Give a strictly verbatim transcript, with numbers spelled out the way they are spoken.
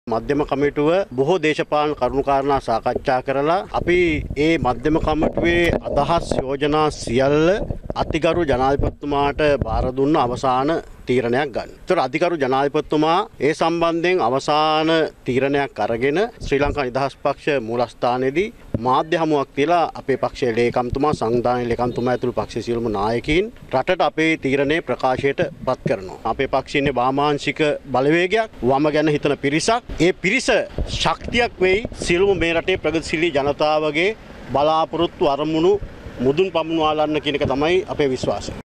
මධ්‍යම කමිටුව බොහෝ දේශපාලන කරුණු කාරණා සාකච්ඡා කරලා අපි ඒ මධ්‍යම කමිටුවේ අදහස් යෝජනා සියල්ල අතිගරු ජනාධිපතිතුමාට බාර දුන්න අවසාන තීරණයක් ගන්න. ඒතර අතිගරු ජනාධිපතිතුමා ඒ සම්බන්ධයෙන් අවසාන තීරණයක් අරගෙන ශ්‍රී ලංකා නිදහස් පක්ෂ මූලස්ථානයේදී මාධ්‍ය හමුවක් තියලා අපේ පක්ෂයේ ලේකම්තුමා සංවිධානයේ ලේකම්තුමා ඇතුළු පක්ෂයේ සියලුම නායකයින් රටට අපේ තීරණය ප්‍රකාශයට පත් කරනවා. අපේ පක්ෂයේ ඉන්නේ වාමාංශික බලවේගයක් වම ගැන හිතන පිරිසක්. ඒ පිරිස ශක්තියක් වෙයි සියලුම මේ රටේ ප්‍රගතිශීලී ජනතාවගේ බලාපොරොත්තු අරමුණු මුදුන් පමුණවාලන්න කියන එක තමයි අපේ විශ්වාසය.